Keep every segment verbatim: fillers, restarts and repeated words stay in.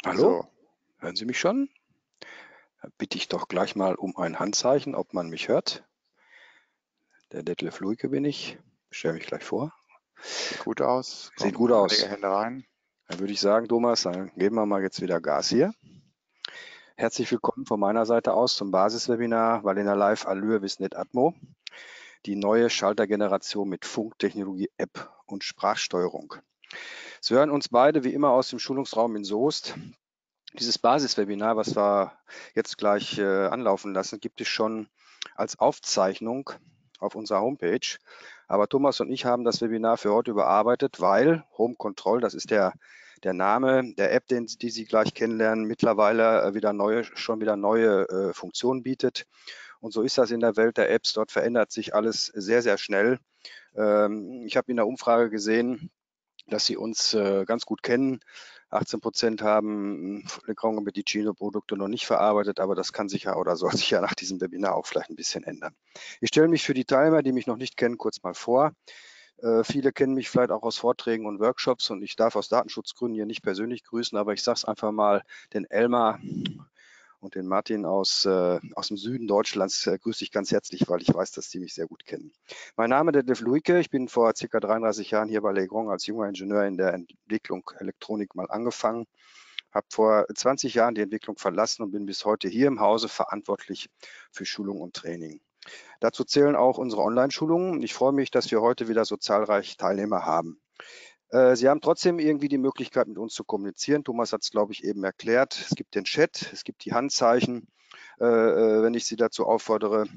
Hallo, So, hören Sie mich schon? Dann bitte ich doch gleich mal um ein Handzeichen, ob man mich hört. Der Detlef Luike bin ich. Stelle mich gleich vor. sieht gut aus. Sieht gut Kommen einige aus. Hände rein. Dann würde ich sagen, Thomas, dann geben wir mal jetzt wieder Gas hier. Herzlich willkommen von meiner Seite aus zum Basiswebinar Valena Live Allure Visnet Atmo. Die neue Schaltergeneration mit Funktechnologie, App und Sprachsteuerung. Sie hören uns beide wie immer aus dem Schulungsraum in Soest. Dieses Basiswebinar, was wir jetzt gleich äh, anlaufen lassen, gibt es schon als Aufzeichnung auf unserer Homepage. Aber Thomas und ich haben das Webinar für heute überarbeitet, weil Home Control, das ist der, der Name der App, den, die Sie gleich kennenlernen, mittlerweile äh, wieder neue, schon wieder neue äh, Funktionen bietet. Und so ist das in der Welt der Apps. Dort verändert sich alles sehr, sehr schnell. Ähm, ich habe in der Umfrage gesehen, dass Sie uns äh, ganz gut kennen. achtzehn Prozent haben Legrand und Medicino-Produkte noch nicht verarbeitet, aber das kann sich ja oder soll sich ja nach diesem Webinar auch vielleicht ein bisschen ändern. Ich stelle mich für die Teilnehmer, die mich noch nicht kennen, kurz mal vor. Äh, viele kennen mich vielleicht auch aus Vorträgen und Workshops und ich darf aus Datenschutzgründen hier nicht persönlich grüßen, aber ich sage es einfach mal, den Elmar und den Martin aus, äh, aus dem Süden Deutschlands äh, grüße ich ganz herzlich, weil ich weiß, dass die mich sehr gut kennen. Mein Name ist Detlef Luike. Ich bin vor ca. dreiunddreißig Jahren hier bei Legrand als junger Ingenieur in der Entwicklung Elektronik mal angefangen, habe vor zwanzig Jahren die Entwicklung verlassen und bin bis heute hier im Hause verantwortlich für Schulung und Training. Dazu zählen auch unsere Online-Schulungen. Ich freue mich, dass wir heute wieder so zahlreich Teilnehmer haben. Äh, Sie haben trotzdem irgendwie die Möglichkeit, mit uns zu kommunizieren. Thomas hat es, glaube ich, eben erklärt. Es gibt den Chat, es gibt die Handzeichen, äh, äh, wenn ich Sie dazu auffordere.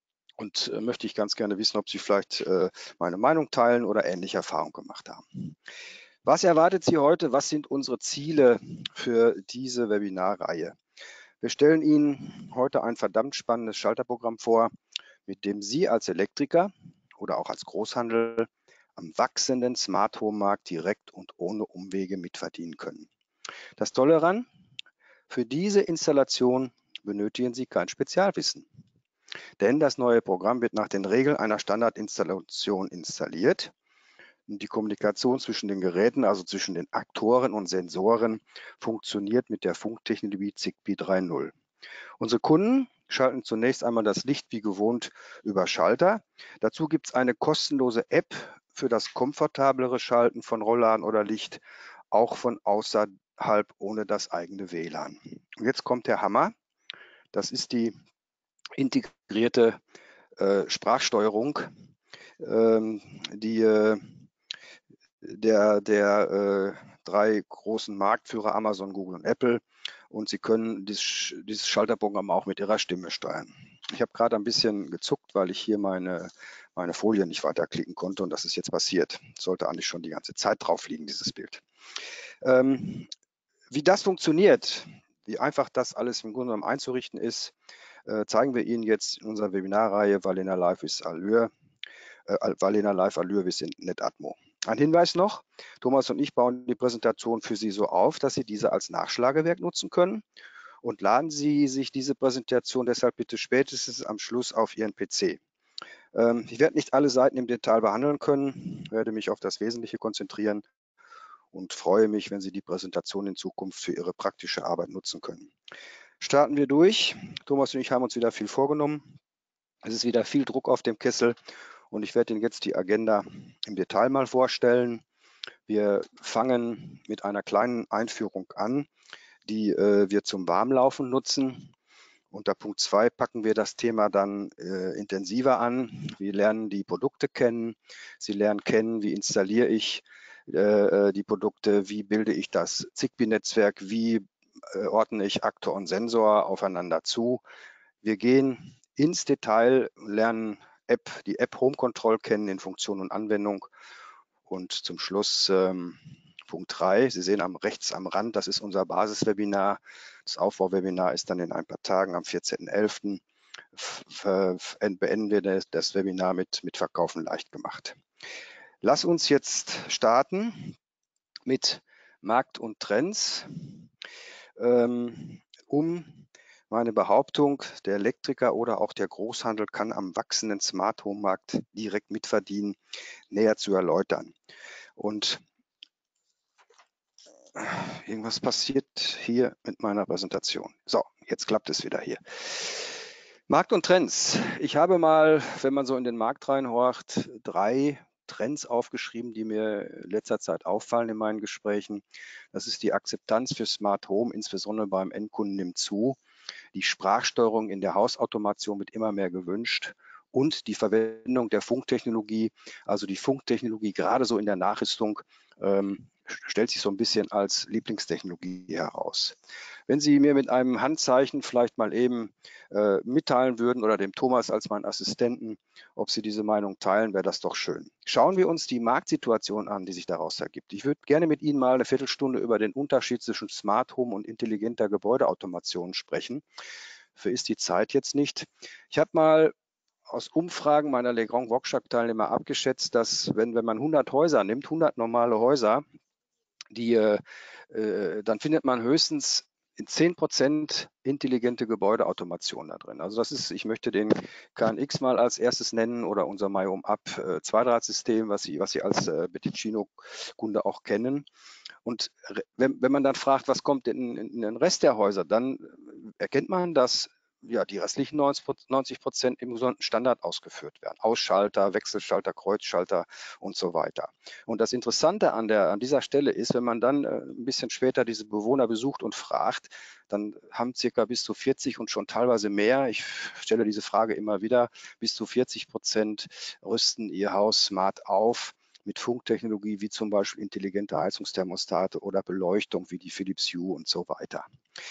Und äh, möchte ich ganz gerne wissen, ob Sie vielleicht äh, meine Meinung teilen oder ähnliche Erfahrungen gemacht haben. Was erwartet Sie heute? Was sind unsere Ziele für diese Webinarreihe? Wir stellen Ihnen heute ein verdammt spannendes Schalterprogramm vor, mit dem Sie als Elektriker oder auch als Großhandel am wachsenden Smart Home Markt direkt und ohne Umwege mitverdienen können. Das Tolle daran, für diese Installation benötigen Sie kein Spezialwissen, denn das neue Programm wird nach den Regeln einer Standardinstallation installiert. Und die Kommunikation zwischen den Geräten, also zwischen den Aktoren und Sensoren, funktioniert mit der Funktechnologie Zigbee drei Punkt null. Unsere Kunden schalten zunächst einmal das Licht wie gewohnt über Schalter. Dazu gibt es eine kostenlose App für das komfortablere Schalten von Rollladen oder Licht, auch von außerhalb ohne das eigene W L A N. Und jetzt kommt der Hammer. Das ist die integrierte äh, Sprachsteuerung, ähm, die äh, der, der äh, drei großen Marktführer Amazon, Google und Apple. Und Sie können dieses, dieses Schalterprogramm auch mit Ihrer Stimme steuern. Ich habe gerade ein bisschen gezuckt, weil ich hier meine, meine Folie nicht weiterklicken konnte und das ist jetzt passiert. Sollte eigentlich schon die ganze Zeit drauf liegen, dieses Bild. Ähm, wie das funktioniert, wie einfach das alles im Grunde genommen einzurichten ist, äh, zeigen wir Ihnen jetzt in unserer Webinarreihe Valena Live with Allure, äh, Valena Live Allure with NetAtmo. Ein Hinweis noch, Thomas und ich bauen die Präsentation für Sie so auf, dass Sie diese als Nachschlagewerk nutzen können und laden Sie sich diese Präsentation deshalb bitte spätestens am Schluss auf Ihren P C. Ähm, ich werde nicht alle Seiten im Detail behandeln können, werde mich auf das Wesentliche konzentrieren und freue mich, wenn Sie die Präsentation in Zukunft für Ihre praktische Arbeit nutzen können. Starten wir durch. Thomas und ich haben uns wieder viel vorgenommen. Es ist wieder viel Druck auf dem Kessel und ich werde Ihnen jetzt die Agenda im Detail mal vorstellen. Wir fangen mit einer kleinen Einführung an, die äh, wir zum Warmlaufen nutzen. Unter Punkt zwei packen wir das Thema dann äh, intensiver an. Wir lernen die Produkte kennen. Sie lernen kennen, wie installiere ich äh, die Produkte, wie bilde ich das Zigbee-Netzwerk, wie äh, ordne ich Aktor und Sensor aufeinander zu. Wir gehen ins Detail, lernen App, die App Home Control kennen in Funktion und Anwendung. Und zum Schluss ähm, Punkt drei, Sie sehen am rechts am Rand, das ist unser Basiswebinar. Das Aufbauwebinar ist dann in ein paar Tagen am vierzehnten elften beenden wir das, das Webinar mit, mit Verkaufen leicht gemacht. Lass uns jetzt starten mit Markt und Trends. Ähm, um meine Behauptung, der Elektriker oder auch der Großhandel kann am wachsenden Smart Home Markt direkt mitverdienen, näher zu erläutern. Und irgendwas passiert hier mit meiner Präsentation. So, jetzt klappt es wieder hier. Markt und Trends. Ich habe mal, wenn man so in den Markt reinhorcht, drei Trends aufgeschrieben, die mir in letzter Zeit auffallen in meinen Gesprächen. Das ist die Akzeptanz für Smart Home, insbesondere beim Endkunden, nimmt zu. Die Sprachsteuerung in der Hausautomation wird immer mehr gewünscht und die Verwendung der Funktechnologie, also die Funktechnologie gerade so in der Nachrüstung, ähm, stellt sich so ein bisschen als Lieblingstechnologie heraus. Wenn Sie mir mit einem Handzeichen vielleicht mal eben äh, mitteilen würden oder dem Thomas als meinen Assistenten, ob Sie diese Meinung teilen, wäre das doch schön. Schauen wir uns die Marktsituation an, die sich daraus ergibt. Ich würde gerne mit Ihnen mal eine Viertelstunde über den Unterschied zwischen Smart Home und intelligenter Gebäudeautomation sprechen. Für ist die Zeit jetzt nicht. Ich habe mal aus Umfragen meiner Legrand Workshop-Teilnehmer abgeschätzt, dass wenn, wenn man hundert Häuser nimmt, hundert normale Häuser, die, äh, dann findet man höchstens in zehn Prozent intelligente Gebäudeautomation da drin. Also das ist, ich möchte den K N X mal als erstes nennen oder unser MyHomeUp äh, Zweidrahtsystem, was Sie, was Sie als äh, Betticino-Kunde auch kennen. Und wenn, wenn man dann fragt, was kommt in, in den Rest der Häuser, dann erkennt man, dass ja, die restlichen neunzig Prozent im gesunden Standard ausgeführt werden. Ausschalter, Wechselschalter, Kreuzschalter und so weiter. Und das Interessante an, der, an dieser Stelle ist, wenn man dann äh, ein bisschen später diese Bewohner besucht und fragt, dann haben circa bis zu vierzig und schon teilweise mehr, ich stelle diese Frage immer wieder, bis zu vierzig Prozent rüsten ihr Haus smart auf mit Funktechnologie wie zum Beispiel intelligente Heizungsthermostate oder Beleuchtung wie die Philips Hue und so weiter.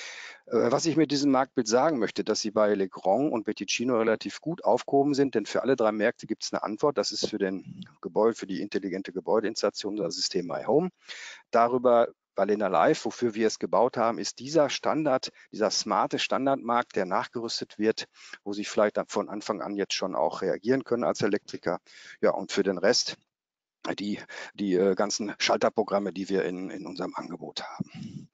Was ich mit diesem Marktbild sagen möchte, dass Sie bei Legrand und Betticino relativ gut aufgehoben sind, denn für alle drei Märkte gibt es eine Antwort. Das ist für den Gebäude, für die intelligente Gebäudeinstallation das System MyHome. Darüber Balena Live, wofür wir es gebaut haben, ist dieser Standard, dieser smarte Standardmarkt, der nachgerüstet wird, wo Sie vielleicht von Anfang an jetzt schon auch reagieren können als Elektriker. Ja, und für den Rest die, die äh, ganzen Schalterprogramme, die wir in, in unserem Angebot haben.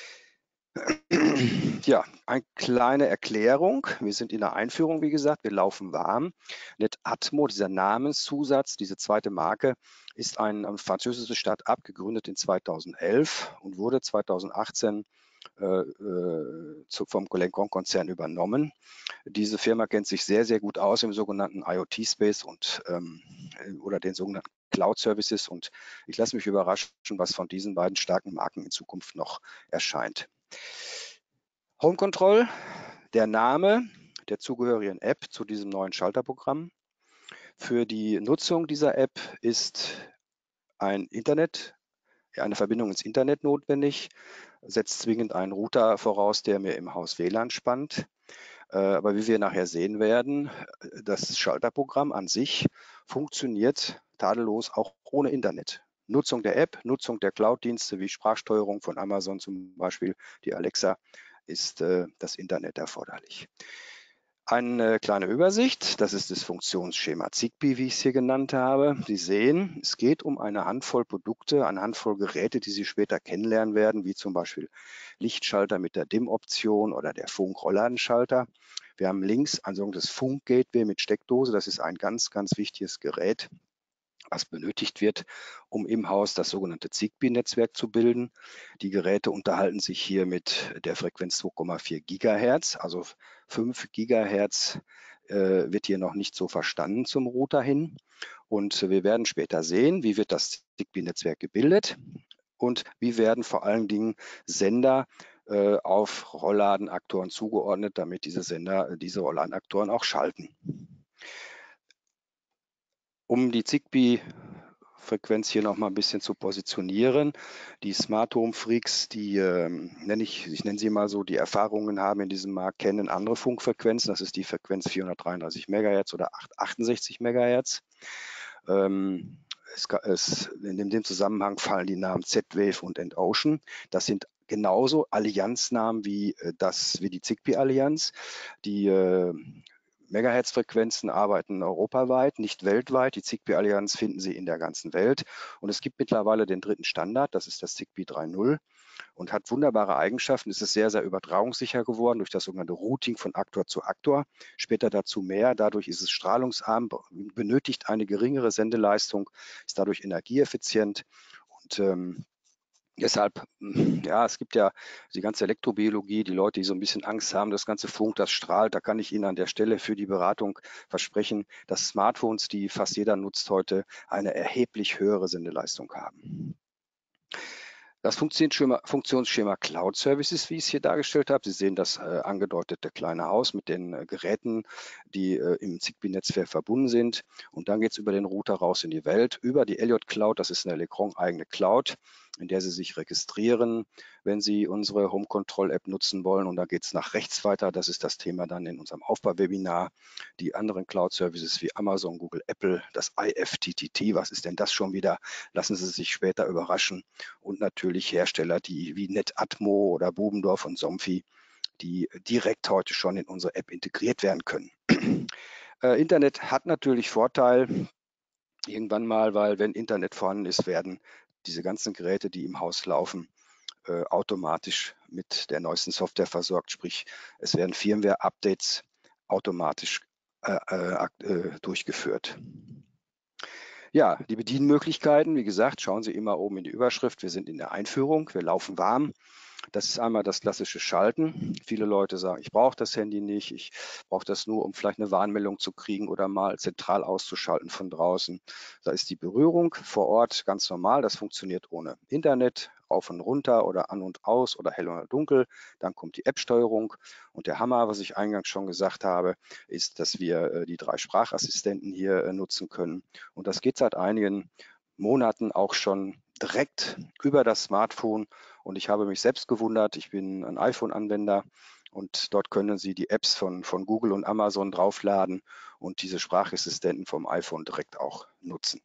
Ja, eine kleine Erklärung. Wir sind in der Einführung, wie gesagt, wir laufen warm. Netatmo, dieser Namenszusatz, diese zweite Marke, ist ein, ein französisches Start-up, gegründet in zweitausendelf und wurde zweitausendachtzehn äh, äh, zu, vom Legrand-Konzern übernommen. Diese Firma kennt sich sehr, sehr gut aus im sogenannten IoT-Space und ähm, oder den sogenannten Cloud-Services, und ich lasse mich überraschen, was von diesen beiden starken Marken in Zukunft noch erscheint. Home Control, der Name der zugehörigen App zu diesem neuen Schalterprogramm. Für die Nutzung dieser App ist ein Internet, eine Verbindung ins Internet notwendig, setzt zwingend einen Router voraus, der mir im Haus W L A N spannt. Aber wie wir nachher sehen werden, das Schalterprogramm an sich funktioniert tadellos auch ohne Internet. Nutzung der App, Nutzung der Cloud-Dienste wie Sprachsteuerung von Amazon zum Beispiel, die Alexa, ist äh, das Internet erforderlich. Eine kleine Übersicht, das ist das Funktionsschema Zigbee, wie ich es hier genannt habe. Sie sehen, es geht um eine Handvoll Produkte, eine Handvoll Geräte, die Sie später kennenlernen werden, wie zum Beispiel Lichtschalter mit der Dimm-Option oder der Funk-Rollladenschalter. Wir haben links ein sogenanntes Funk-Gateway mit Steckdose. Das ist ein ganz, ganz wichtiges Gerät, was benötigt wird, um im Haus das sogenannte Zigbee-Netzwerk zu bilden. Die Geräte unterhalten sich hier mit der Frequenz zwei Komma vier Gigahertz, also fünf Gigahertz äh, wird hier noch nicht so verstanden zum Router hin. Und wir werden später sehen, wie wird das Zigbee-Netzwerk gebildet und wie werden vor allen Dingen Sender äh, auf Rollladenaktoren zugeordnet, damit diese Sender, diese Rollladenaktoren auch schalten. Um die Zigbee-Frequenz hier noch mal ein bisschen zu positionieren. Die Smart Home Freaks, die ähm, nenne ich, ich nenne sie mal so, die Erfahrungen haben in diesem Markt, kennen andere Funkfrequenzen. Das ist die Frequenz vierhundertdreiunddreißig Megahertz oder achtundsechzig Megahertz. Ähm, es, es, in dem Zusammenhang fallen die Namen Z-Wave und Endocean. Das sind genauso Allianznamen wie das, wie die Zigbee-Allianz. Die äh, Megahertz-Frequenzen arbeiten europaweit, nicht weltweit. Die Zigbee-Allianz finden Sie in der ganzen Welt. Und es gibt mittlerweile den dritten Standard, das ist das Zigbee drei Punkt null und hat wunderbare Eigenschaften. Es ist sehr, sehr übertragungssicher geworden durch das sogenannte Routing von Aktor zu Aktor. Später dazu mehr. Dadurch ist es strahlungsarm, benötigt eine geringere Sendeleistung, ist dadurch energieeffizient und ähm, Deshalb, hm, ja, es gibt ja die ganze Elektrobiologie, die Leute, die so ein bisschen Angst haben, das Ganze funkt, das strahlt. Da kann ich Ihnen an der Stelle für die Beratung versprechen, dass Smartphones, die fast jeder nutzt heute, eine erheblich höhere Sendeleistung haben. Das Funktionsschema, Funktionsschema Cloud Services, wie ich es hier dargestellt habe. Sie sehen das äh, angedeutete kleine Haus mit den äh, Geräten, die äh, im Zigbee-Netzwerk verbunden sind. Und dann geht es über den Router raus in die Welt, über die Elliott Cloud. Das ist eine Elecron-eigene Cloud, in der Sie sich registrieren, wenn Sie unsere Home Control App nutzen wollen. Und dann geht es nach rechts weiter. Das ist das Thema dann in unserem Aufbauwebinar. Die anderen Cloud Services wie Amazon, Google, Apple, das I F T T T. Was ist denn das schon wieder? Lassen Sie sich später überraschen. Und natürlich Hersteller, die wie NetAtmo oder Bubendorf und Somfy, die direkt heute schon in unsere App integriert werden können. Äh, Internet hat natürlich Vorteil irgendwann mal, weil wenn Internet vorhanden ist, werden diese ganzen Geräte, die im Haus laufen, äh, automatisch mit der neuesten Software versorgt. Sprich, es werden Firmware-Updates automatisch äh, äh, durchgeführt. Ja, die Bedienmöglichkeiten, wie gesagt, schauen Sie immer oben in die Überschrift. Wir sind in der Einführung, wir laufen warm. Das ist einmal das klassische Schalten. Viele Leute sagen, ich brauche das Handy nicht, ich brauche das nur, um vielleicht eine Warnmeldung zu kriegen oder mal zentral auszuschalten von draußen. Da ist die Berührung vor Ort ganz normal, das funktioniert ohne Internet, rauf und runter oder an und aus oder hell oder dunkel. Dann kommt die App-Steuerung und der Hammer, was ich eingangs schon gesagt habe, ist, dass wir äh, die drei Sprachassistenten hier äh, nutzen können. Und das geht seit einigen Monaten auch schon direkt über das Smartphone. Und ich habe mich selbst gewundert, ich bin ein iPhone-Anwender und dort können Sie die Apps von, von Google und Amazon draufladen und diese Sprachassistenten vom iPhone direkt auch nutzen.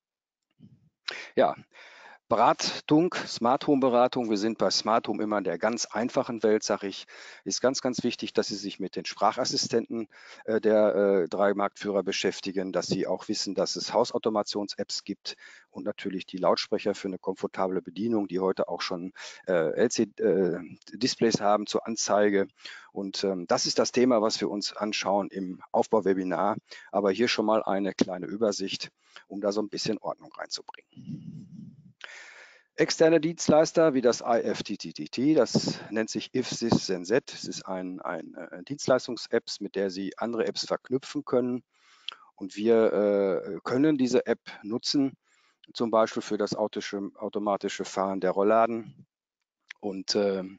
Ja, Beratung, Smart Home Beratung. Wir sind bei Smart Home immer in der ganz einfachen Welt, sage ich. Ist ganz, ganz wichtig, dass Sie sich mit den Sprachassistenten äh, der äh, drei Marktführer beschäftigen, dass Sie auch wissen, dass es Hausautomations-Apps gibt und natürlich die Lautsprecher für eine komfortable Bedienung, die heute auch schon äh, L C D-Displays äh, haben zur Anzeige. Und ähm, das ist das Thema, was wir uns anschauen im Aufbauwebinar. Aber hier schon mal eine kleine Übersicht, um da so ein bisschen Ordnung reinzubringen. Externe Dienstleister wie das I F T T T, das nennt sich If This Then That. Es ist ein, ein äh, Dienstleistungs-Apps, mit der Sie andere Apps verknüpfen können. Und wir äh, können diese App nutzen, zum Beispiel für das autische, automatische Fahren der Rollladen und ähm,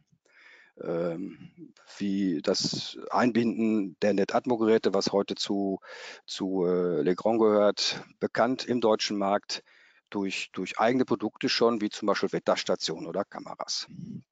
ähm, wie das Einbinden der NetAtmo-Geräte, was heute zu, zu äh, Legrand gehört, bekannt im deutschen Markt durch, durch eigene Produkte schon, wie zum Beispiel Wetterstationen oder Kameras.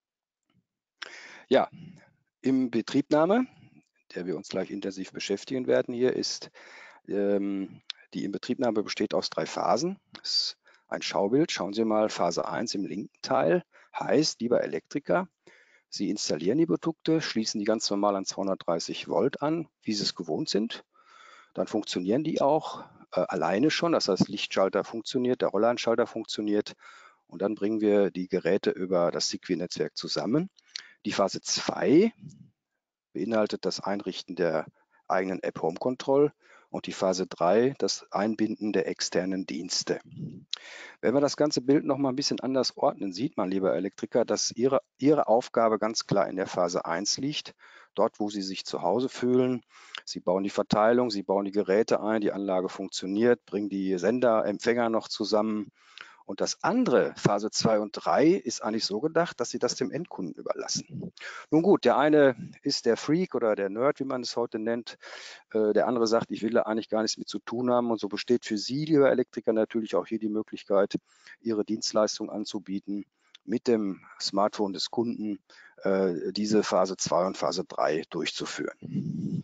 Ja, im Betriebnahme, der wir uns gleich intensiv beschäftigen werden hier, ist ähm, die Inbetriebnahme besteht aus drei Phasen. Das ist ein Schaubild. Schauen Sie mal, Phase eins im linken Teil heißt, lieber Elektriker, Sie installieren die Produkte, schließen die ganz normal an zweihundertdreißig Volt an, wie Sie es gewohnt sind. Dann funktionieren die auch äh, alleine schon, das heißt Lichtschalter funktioniert, der Rollladenschalter funktioniert und dann bringen wir die Geräte über das Zigbee-Netzwerk zusammen. Die Phase zwei beinhaltet das Einrichten der eigenen App Home Control und die Phase drei das Einbinden der externen Dienste. Wenn man das ganze Bild noch mal ein bisschen anders ordnen, sieht man, lieber Elektriker, dass Ihre, Ihre Aufgabe ganz klar in der Phase eins liegt, dort, wo Sie sich zu Hause fühlen. Sie bauen die Verteilung, Sie bauen die Geräte ein, die Anlage funktioniert, bringen die Sender, Empfänger noch zusammen. Und das andere, Phase zwei und drei, ist eigentlich so gedacht, dass Sie das dem Endkunden überlassen. Nun gut, der eine ist der Freak oder der Nerd, wie man es heute nennt. Der andere sagt, ich will da eigentlich gar nichts mit zu tun haben. Und so besteht für Sie, lieber Elektriker, natürlich auch hier die Möglichkeit, Ihre Dienstleistung anzubieten, mit dem Smartphone des Kunden äh, diese Phase zwei und Phase drei durchzuführen.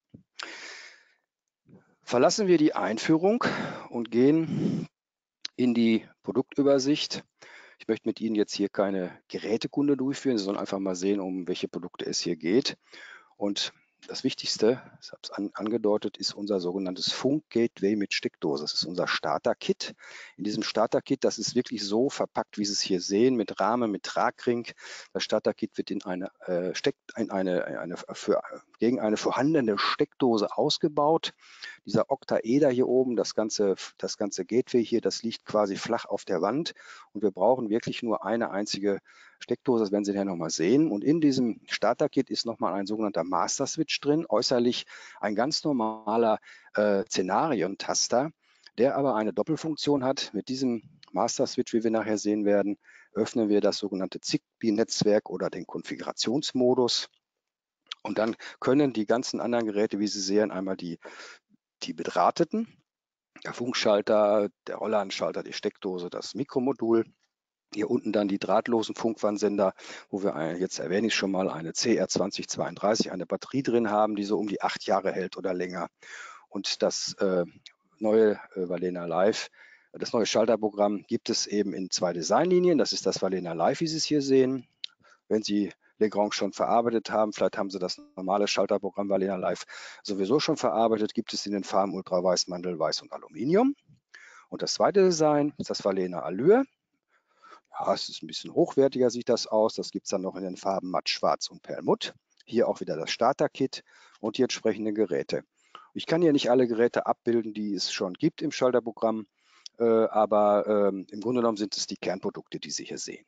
Verlassen wir die Einführung und gehen in die Produktübersicht. Ich möchte mit Ihnen jetzt hier keine Gerätekunde durchführen, sondern einfach mal sehen, um welche Produkte es hier geht. Und das Wichtigste, ich habe es an, angedeutet, ist unser sogenanntes Funk-Gateway mit Steckdose. Das ist unser Starter-Kit. In diesem Starter-Kit, das ist wirklich so verpackt, wie Sie es hier sehen, mit Rahmen, mit Tragring. Das Starter-Kit wird in eine, äh, Steck, in eine, eine für, gegen eine vorhandene Steckdose ausgebaut. Dieser Oktaeder hier oben, das ganze, das ganze Gateway hier, das liegt quasi flach auf der Wand. Und wir brauchen wirklich nur eine einzige Steckdose, das werden Sie ja nochmal sehen. Und in diesem Starter-Kit ist nochmal ein sogenannter Master-Switch drin, äußerlich ein ganz normaler äh, Szenarientaster, der aber eine Doppelfunktion hat. Mit diesem Master-Switch, wie wir nachher sehen werden, öffnen wir das sogenannte Zigbee-Netzwerk oder den Konfigurationsmodus. Und dann können die ganzen anderen Geräte, wie Sie sehen, einmal die, die bedrahteten, der Funkschalter, der Rollladenschalter, die Steckdose, das Mikromodul. Hier unten dann die drahtlosen Funkwarnsender, wo wir eine, jetzt erwähne ich schon mal, eine C R zwanzig zweiunddreißig, eine Batterie drin haben, die so um die acht Jahre hält oder länger. Und das äh, neue äh, Valena Live, das neue Schalterprogramm gibt es eben in zwei Designlinien. Das ist das Valena Live, wie Sie es hier sehen. Wenn Sie Legrand schon verarbeitet haben, vielleicht haben Sie das normale Schalterprogramm Valena Live sowieso schon verarbeitet, gibt es in den Farben Ultraweiß, Mandelweiß und Aluminium. Und das zweite Design ist das Valena Allure. Ja, es ist ein bisschen hochwertiger, sieht das aus. Das gibt es dann noch in den Farben Matt, Schwarz und Perlmutt. Hier auch wieder das Starter-Kit und die entsprechenden Geräte. Ich kann hier nicht alle Geräte abbilden, die es schon gibt im Schalterprogramm, äh, aber ähm, im Grunde genommen sind es die Kernprodukte, die Sie hier sehen.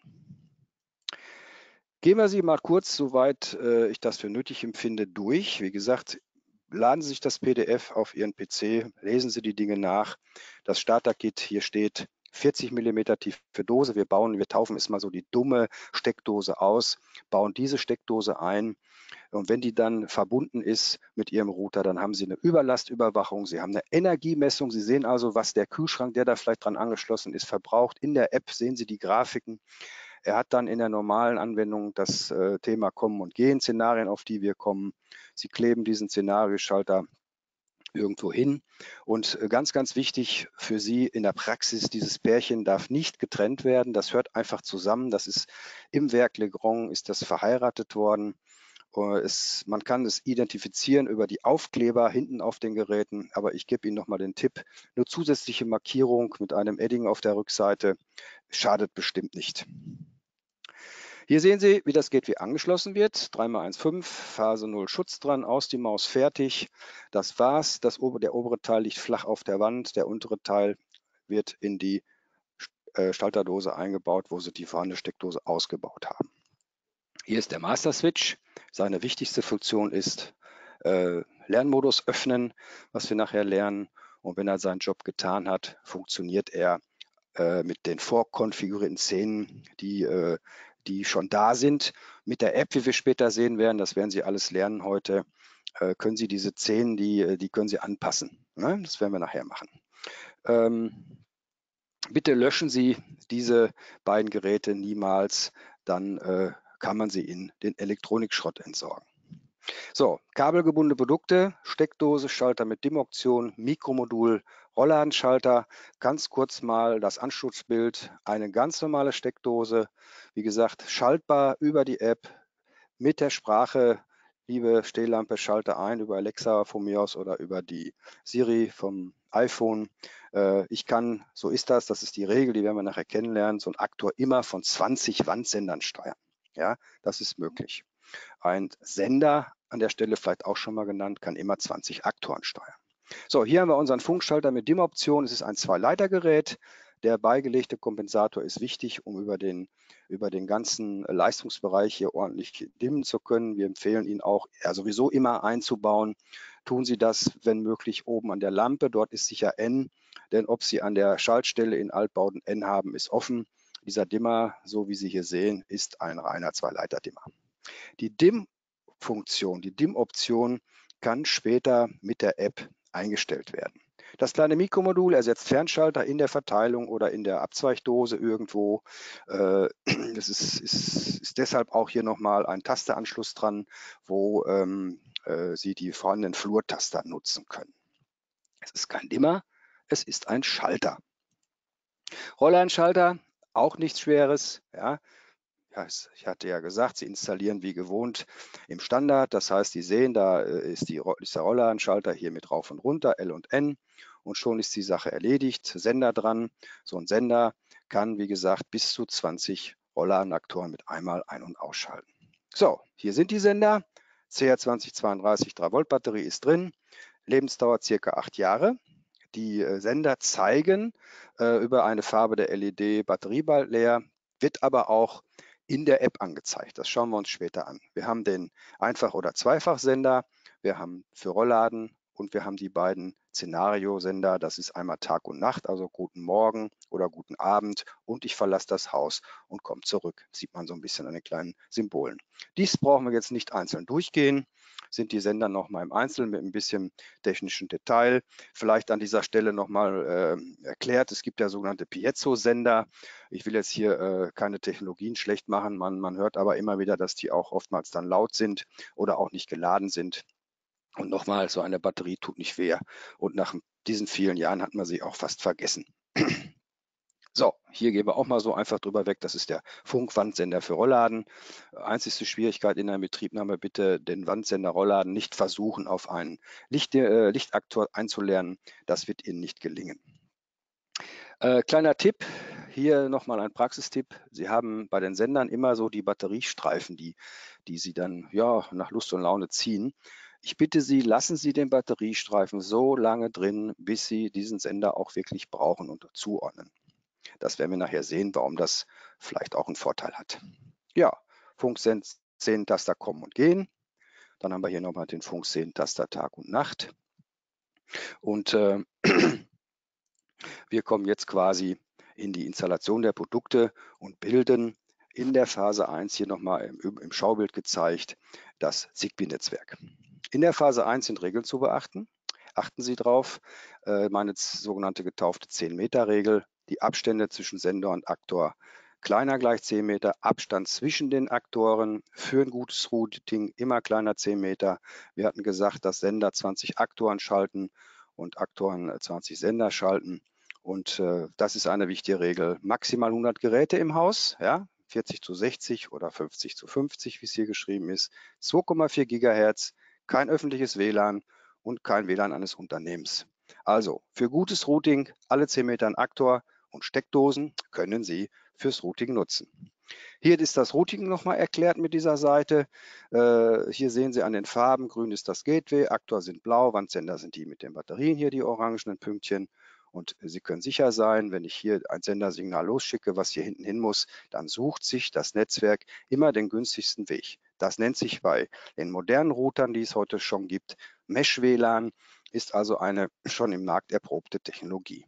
Gehen wir sie mal kurz, soweit äh, ich das für nötig empfinde, durch. Wie gesagt, laden Sie sich das P D F auf Ihren P C, lesen Sie die Dinge nach. Das Starter-Kit, hier steht vierzig Millimeter tiefe Dose. Wir bauen, wir taufen es mal so die dumme Steckdose aus, bauen diese Steckdose ein. Und wenn die dann verbunden ist mit Ihrem Router, dann haben Sie eine Überlastüberwachung, Sie haben eine Energiemessung. Sie sehen also, was der Kühlschrank, der da vielleicht dran angeschlossen ist, verbraucht. In der App sehen Sie die Grafiken. Er hat dann in der normalen Anwendung das äh, Thema Kommen und Gehen, Szenarien, auf die wir kommen. Sie kleben diesen Szenarioschalter irgendwo hin. Und ganz, ganz wichtig für Sie in der Praxis, dieses Pärchen darf nicht getrennt werden. Das hört einfach zusammen. Das ist im Werk Legrand, ist das verheiratet worden. Es, man kann es identifizieren über die Aufkleber hinten auf den Geräten, aber ich gebe Ihnen nochmal den Tipp, eine zusätzliche Markierung mit einem Edding auf der Rückseite schadet bestimmt nicht. Hier sehen Sie, wie das Gateway angeschlossen wird. drei mal eins Komma fünf, Phase null Schutz dran, aus die Maus fertig. Das war's. Das ober, der obere Teil liegt flach auf der Wand. Der untere Teil wird in die äh, Schalterdose eingebaut, wo Sie die vorhandene Steckdose ausgebaut haben. Hier ist der Master Switch. Seine wichtigste Funktion ist äh, Lernmodus öffnen, was wir nachher lernen. Und wenn er seinen Job getan hat, funktioniert er äh, mit den vorkonfigurierten Szenen, die äh, die schon da sind. Mit der App, wie wir später sehen werden, das werden Sie alles lernen heute, äh, können Sie diese Szenen, die, die können Sie anpassen. Ne? Das werden wir nachher machen. Ähm, bitte löschen Sie diese beiden Geräte niemals, dann äh, kann man sie in den Elektronikschrott entsorgen. So, kabelgebundene Produkte, Steckdose, Schalter mit DIMM-Option, Mikromodul, Rollladenschalter. Ganz kurz mal das Anschlussbild, eine ganz normale Steckdose, wie gesagt, schaltbar über die App mit der Sprache, liebe Stehlampe, schalte ein über Alexa von mir aus oder über die Siri vom iPhone. Äh, ich kann, so ist das, das ist die Regel, die werden wir nachher kennenlernen, so ein Aktor immer von zwanzig Wandsendern steuern. Ja, das ist möglich. Ein Sender, an der Stelle vielleicht auch schon mal genannt, kann immer zwanzig Aktoren steuern. So, hier haben wir unseren Funkschalter mit DIMM-Option. Es ist ein Zwei-Leiter-Gerät. Der beigelegte Kompensator ist wichtig, um über den, über den ganzen Leistungsbereich hier ordentlich dimmen zu können. Wir empfehlen ihn auch ja, sowieso immer einzubauen. Tun Sie das, wenn möglich, oben an der Lampe. Dort ist sicher N, denn ob Sie an der Schaltstelle in Altbauten N haben, ist offen. Dieser Dimmer, so wie Sie hier sehen, ist ein reiner Zwei-Leiter-Dimmer. Die DIMM-Funktion, die DIMM-Option kann später mit der App eingestellt werden. Das kleine Mikromodul ersetzt Fernschalter in der Verteilung oder in der Abzweigdose irgendwo. Das ist, ist, ist deshalb auch hier nochmal ein Tasteranschluss dran, wo ähm, äh, Sie die vorhandenen Flurtaster nutzen können. Es ist kein Dimmer, es ist ein Schalter. Rollladenschalter, auch nichts Schweres. Ja. ja, ich hatte ja gesagt, Sie installieren wie gewohnt im Standard. Das heißt, Sie sehen, da äh, ist, die, ist der Rollladenschalter hier mit rauf und runter, L und N. Und schon ist die Sache erledigt. Sender dran. So ein Sender kann, wie gesagt, bis zu zwanzig Rollladenaktoren mit einmal ein- und ausschalten. So, hier sind die Sender. C R zwanzig zweiunddreißig drei Volt Batterie ist drin. Lebensdauer circa acht Jahre. Die äh, Sender zeigen äh, über eine Farbe der L E D Batterie bald leer, wird aber auch in der App angezeigt. Das schauen wir uns später an. Wir haben den Einfach- oder Zweifachsender, wir haben für Rollladen und wir haben die beiden Szenariosender. Das ist einmal Tag und Nacht, also guten Morgen oder guten Abend und ich verlasse das Haus und komme zurück. Sieht man so ein bisschen an den kleinen Symbolen. Dies brauchen wir jetzt nicht einzeln durchgehen. Sind die Sender nochmal im Einzelnen mit ein bisschen technischen Detail. Vielleicht an dieser Stelle nochmal äh, erklärt, es gibt ja sogenannte Piezo-Sender. Ich will jetzt hier äh, keine Technologien schlecht machen, man, man hört aber immer wieder, dass die auch oftmals dann laut sind oder auch nicht geladen sind. Und nochmal, so eine Batterie tut nicht weh. Und nach diesen vielen Jahren hat man sie auch fast vergessen. So, hier gehen wir auch mal so einfach drüber weg. Das ist der Funkwandsender für Rollladen. Einzigste Schwierigkeit in der Betriebnahme, bitte den Wandsender Rollladen nicht versuchen, auf einen Licht, äh, Lichtaktor einzulernen. Das wird Ihnen nicht gelingen. Äh, kleiner Tipp, hier nochmal ein Praxistipp. Sie haben bei den Sendern immer so die Batteriestreifen, die, die Sie dann ja, nach Lust und Laune ziehen. Ich bitte Sie, lassen Sie den Batteriestreifen so lange drin, bis Sie diesen Sender auch wirklich brauchen und zuordnen. Das werden wir nachher sehen, warum das vielleicht auch einen Vorteil hat. Ja, Funkszen-Taster kommen und gehen. Dann haben wir hier nochmal den Funkszen-Taster Tag und Nacht. Und äh, wir kommen jetzt quasi in die Installation der Produkte und bilden in der Phase eins hier nochmal im, im Schaubild gezeigt das Zigbee-Netzwerk. In der Phase eins sind Regeln zu beachten. Achten Sie drauf, äh, meine sogenannte getaufte zehn Meter Regel, die Abstände zwischen Sender und Aktor kleiner gleich zehn Meter, Abstand zwischen den Aktoren für ein gutes Routing immer kleiner zehn Meter. Wir hatten gesagt, dass Sender zwanzig Aktoren schalten und Aktoren zwanzig Sender schalten. Und äh, das ist eine wichtige Regel. Maximal hundert Geräte im Haus, ja, vierzig zu sechzig oder fünfzig zu fünfzig, wie es hier geschrieben ist, zwei Komma vier Gigahertz, kein öffentliches W L A N und kein W L A N eines Unternehmens. Also für gutes Routing alle zehn Meter ein Aktor und Steckdosen können Sie fürs Routing nutzen. Hier ist das Routing nochmal erklärt mit dieser Seite. Äh, hier sehen Sie an den Farben, grün ist das Gateway, Aktor sind blau, Wandsender sind die mit den Batterien, hier die orangenen Pünktchen. Und Sie können sicher sein, wenn ich hier ein Sendersignal losschicke, was hier hinten hin muss, dann sucht sich das Netzwerk immer den günstigsten Weg. Das nennt sich bei den modernen Routern, die es heute schon gibt, Mesh-W L A N, ist also eine schon im Markt erprobte Technologie.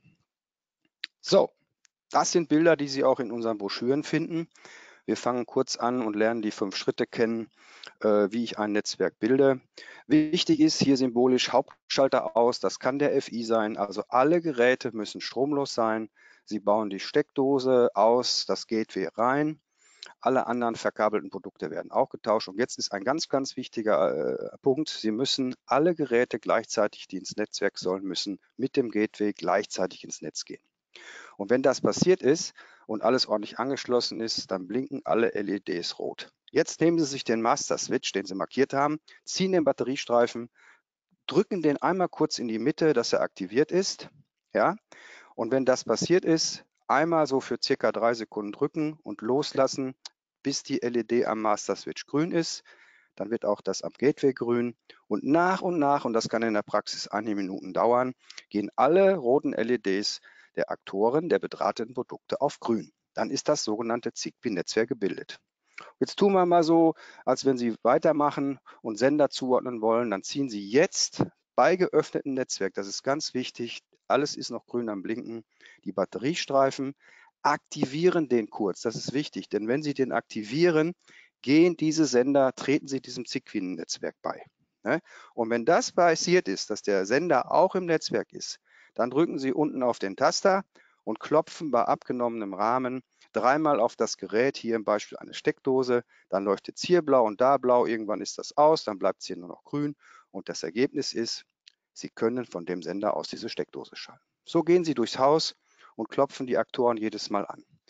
So, das sind Bilder, die Sie auch in unseren Broschüren finden. Wir fangen kurz an und lernen die fünf Schritte kennen, äh, wie ich ein Netzwerk bilde. Wichtig ist hier symbolisch Hauptschalter aus, das kann der F I sein, also alle Geräte müssen stromlos sein. Sie bauen die Steckdose aus, das Gateway rein. Alle anderen verkabelten Produkte werden auch getauscht. Und jetzt ist ein ganz, ganz wichtiger äh, Punkt. Sie müssen alle Geräte gleichzeitig, die ins Netzwerk sollen, müssen mit dem Gateway gleichzeitig ins Netz gehen. Und wenn das passiert ist und alles ordentlich angeschlossen ist, dann blinken alle L E Ds rot. Jetzt nehmen Sie sich den Master Switch, den Sie markiert haben, ziehen den Batteriestreifen, drücken den einmal kurz in die Mitte, dass er aktiviert ist. Ja? Und wenn das passiert ist, einmal so für circa drei Sekunden drücken und loslassen, bis die L E D am Master Switch grün ist. Dann wird auch das am Gateway grün. Und nach und nach, und das kann in der Praxis einige Minuten dauern, gehen alle roten L E Ds der Aktoren der bedrahteten Produkte auf grün. Dann ist das sogenannte Zigbee-Netzwerk gebildet. Jetzt tun wir mal so, als wenn Sie weitermachen und Sender zuordnen wollen, dann ziehen Sie jetzt bei geöffnetem Netzwerk, das ist ganz wichtig, alles ist noch grün am Blinken, die Batteriestreifen, aktivieren den kurz, das ist wichtig, denn wenn Sie den aktivieren, gehen diese Sender, treten Sie diesem Zigbee-Netzwerk bei. Ne? Und wenn das passiert ist, dass der Sender auch im Netzwerk ist, dann drücken Sie unten auf den Taster und klopfen bei abgenommenem Rahmen dreimal auf das Gerät, hier im Beispiel eine Steckdose, dann leuchtet es hier blau und da blau, irgendwann ist das aus, dann bleibt es hier nur noch grün und das Ergebnis ist, Sie können von dem Sender aus diese Steckdose schalten. So gehen Sie durchs Haus und klopfen die Aktoren jedes Mal an.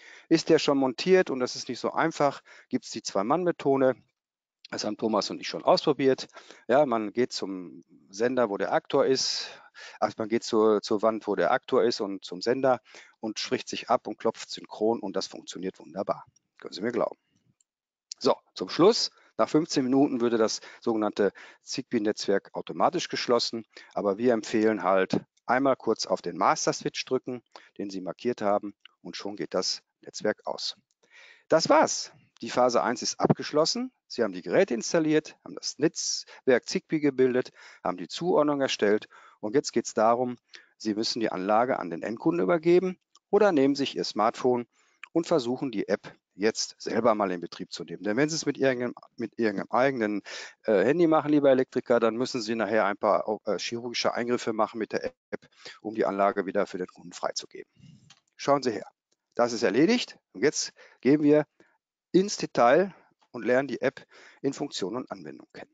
Ist der schon montiert und das ist nicht so einfach, gibt es die Zwei-Mann-Methode. Das haben Thomas und ich schon ausprobiert. Ja, man geht zum Sender, wo der Aktor ist. Also man geht zur, zur Wand, wo der Aktor ist und zum Sender und spricht sich ab und klopft synchron und das funktioniert wunderbar. Können Sie mir glauben. So, zum Schluss, nach fünfzehn Minuten würde das sogenannte Zigbee-Netzwerk automatisch geschlossen, aber wir empfehlen halt einmal kurz auf den Master-Switch drücken, den Sie markiert haben und schon geht das Netzwerk aus. Das war's. Die Phase eins ist abgeschlossen. Sie haben die Geräte installiert, haben das Netzwerk Zigbee gebildet, haben die Zuordnung erstellt und jetzt geht es darum, Sie müssen die Anlage an den Endkunden übergeben oder nehmen sich Ihr Smartphone und versuchen die App jetzt selber mal in Betrieb zu nehmen. Denn wenn Sie es mit irgendeinem, mit irgendeinem eigenen äh, Handy machen, lieber Elektriker, dann müssen Sie nachher ein paar äh, chirurgische Eingriffe machen mit der App, um die Anlage wieder für den Kunden freizugeben. Schauen Sie her. Das ist erledigt und jetzt gehen wir ins Detail und lernen die App in Funktion und Anwendung kennen.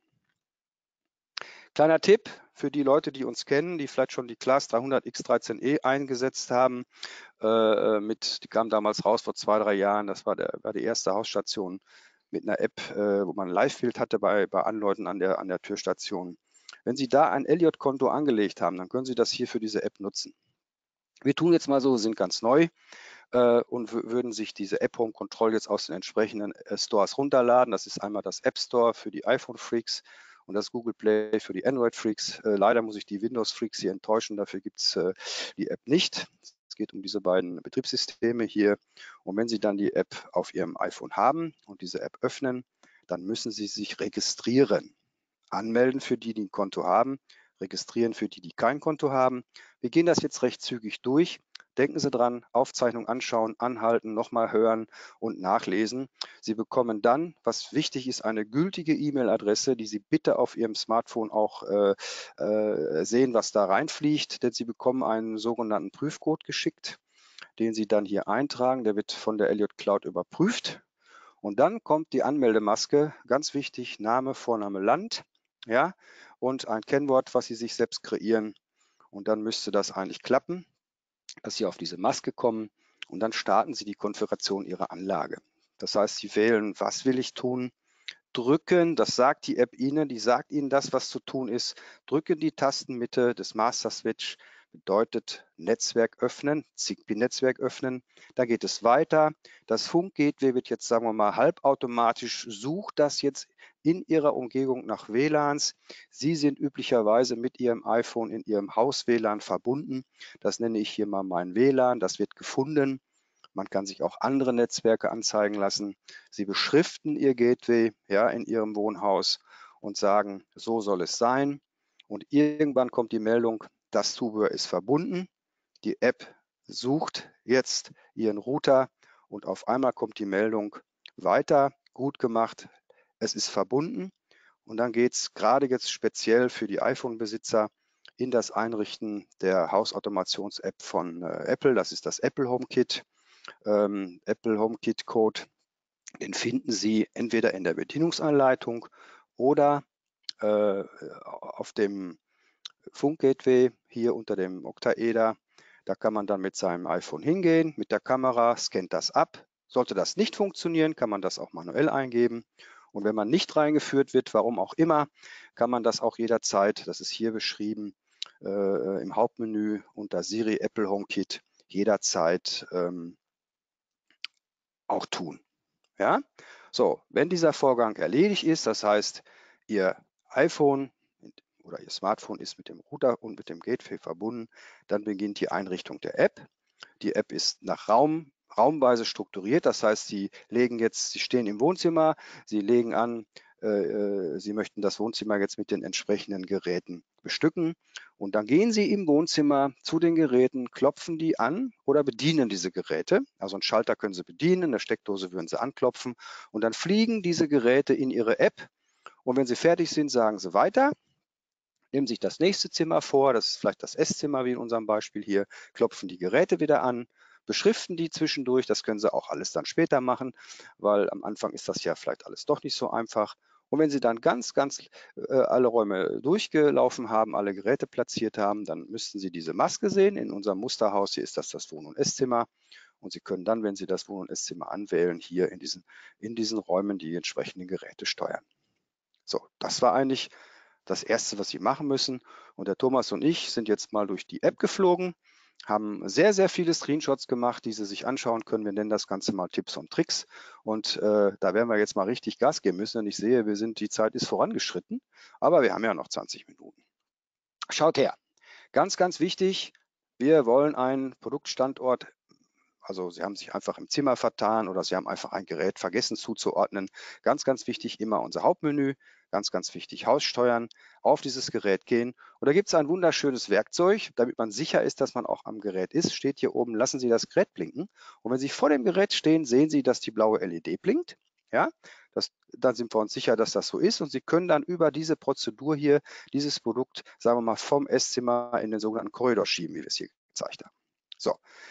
Kleiner Tipp für die Leute, die uns kennen, die vielleicht schon die Class dreihundert X dreizehn E eingesetzt haben. Äh, mit, die kam damals raus vor zwei, drei Jahren. Das war, der, war die erste Hausstation mit einer App, äh, wo man ein Live-Bild hatte bei, bei Anleuten an der, an der Türstation. Wenn Sie da ein Elliott-Konto angelegt haben, dann können Sie das hier für diese App nutzen. Wir tun jetzt mal so, sind ganz neu äh, und würden sich diese App Home Control jetzt aus den entsprechenden äh, Stores runterladen. Das ist einmal das App Store für die iPhone Freaks und das Google Play für die Android Freaks. Äh, leider muss ich die Windows Freaks hier enttäuschen, dafür gibt es äh, die App nicht. Es geht um diese beiden Betriebssysteme hier. Und wenn Sie dann die App auf Ihrem iPhone haben und diese App öffnen, dann müssen Sie sich registrieren. Anmelden für die, die ein Konto haben, registrieren für die, die kein Konto haben. Wir gehen das jetzt recht zügig durch. Denken Sie dran, Aufzeichnung anschauen, anhalten, nochmal hören und nachlesen. Sie bekommen dann, was wichtig ist, eine gültige E-Mail-Adresse, die Sie bitte auf Ihrem Smartphone auch äh, äh, sehen, was da reinfliegt, denn Sie bekommen einen sogenannten Prüfcode geschickt, den Sie dann hier eintragen. Der wird von der Elliott Cloud überprüft. Und dann kommt die Anmeldemaske, ganz wichtig, Name, Vorname, Land, ja, und ein Kennwort, was Sie sich selbst kreieren. Und dann müsste das eigentlich klappen, dass Sie auf diese Maske kommen und dann starten Sie die Konfiguration Ihrer Anlage. Das heißt, Sie wählen, was will ich tun, drücken, das sagt die App Ihnen, die sagt Ihnen das, was zu tun ist, drücken die Tastenmitte des Master Switch, bedeutet Netzwerk öffnen, Zigbee-Netzwerk öffnen. Da geht es weiter. Das Funk-Gateway wird jetzt, sagen wir mal, halbautomatisch, sucht das jetzt in Ihrer Umgebung nach W LANs. Sie sind üblicherweise mit Ihrem iPhone in Ihrem Haus-W LAN verbunden. Das nenne ich hier mal mein W LAN. Das wird gefunden. Man kann sich auch andere Netzwerke anzeigen lassen. Sie beschriften Ihr Gateway, ja, in Ihrem Wohnhaus und sagen, so soll es sein. Und irgendwann kommt die Meldung, das Zubehör ist verbunden. Die App sucht jetzt Ihren Router und auf einmal kommt die Meldung, weiter, gut gemacht, es ist verbunden. Und dann geht es gerade jetzt speziell für die iPhone-Besitzer in das Einrichten der Hausautomations-App von äh, Apple. Das ist das Apple HomeKit. Ähm, Apple HomeKit Code, den finden Sie entweder in der Bedienungsanleitung oder äh, auf dem Funkgateway hier unter dem Oktaeder. Da kann man dann mit seinem iPhone hingehen, mit der Kamera, scannt das ab. Sollte das nicht funktionieren, kann man das auch manuell eingeben. Und wenn man nicht reingeführt wird, warum auch immer, kann man das auch jederzeit, das ist hier beschrieben, äh, im Hauptmenü unter Siri Apple HomeKit jederzeit ähm, auch tun. Ja? So, wenn dieser Vorgang erledigt ist, das heißt, Ihr iPhone oder Ihr Smartphone ist mit dem Router und mit dem Gateway verbunden, dann beginnt die Einrichtung der App. Die App ist nach Raum, raumweise strukturiert, das heißt, Sie legen jetzt, Sie stehen im Wohnzimmer, Sie legen an, äh, Sie möchten das Wohnzimmer jetzt mit den entsprechenden Geräten bestücken und dann gehen Sie im Wohnzimmer zu den Geräten, klopfen die an oder bedienen diese Geräte. Also einen Schalter können Sie bedienen, eine Steckdose würden Sie anklopfen und dann fliegen diese Geräte in Ihre App und wenn Sie fertig sind, sagen Sie weiter. Nehmen sich das nächste Zimmer vor, das ist vielleicht das Esszimmer wie in unserem Beispiel hier, klopfen die Geräte wieder an, beschriften die zwischendurch, das können Sie auch alles dann später machen, weil am Anfang ist das ja vielleicht alles doch nicht so einfach. Und wenn Sie dann ganz, ganz äh, alle Räume durchgelaufen haben, alle Geräte platziert haben, dann müssten Sie diese Maske sehen. In unserem Musterhaus hier ist das das Wohn- und Esszimmer. und Sie können dann, wenn Sie das Wohn- und Esszimmer anwählen, hier in diesen, in diesen Räumen die entsprechenden Geräte steuern. So, das war eigentlich das Erste, was Sie machen müssen. Und der Thomas und ich sind jetzt mal durch die App geflogen, haben sehr, sehr viele Screenshots gemacht, die Sie sich anschauen können. Wir nennen das Ganze mal Tipps und Tricks. Und äh, da werden wir jetzt mal richtig Gas geben müssen. Und ich sehe, wir sind, die Zeit ist vorangeschritten, aber wir haben ja noch zwanzig Minuten. Schaut her. Ganz, ganz wichtig, wir wollen einen Produktstandort, also Sie haben sich einfach im Zimmer vertan oder Sie haben einfach ein Gerät vergessen zuzuordnen. Ganz, ganz wichtig, immer unser Hauptmenü, ganz, ganz wichtig, Haussteuern, auf dieses Gerät gehen. Und da gibt es ein wunderschönes Werkzeug, damit man sicher ist, dass man auch am Gerät ist. Steht hier oben, lassen Sie das Gerät blinken. Und wenn Sie vor dem Gerät stehen, sehen Sie, dass die blaue L E D blinkt. Ja, das, dann sind wir uns sicher, dass das so ist. Und Sie können dann über diese Prozedur hier dieses Produkt, sagen wir mal, vom Esszimmer in den sogenannten Korridor schieben, wie wir es hier gezeigt haben. So,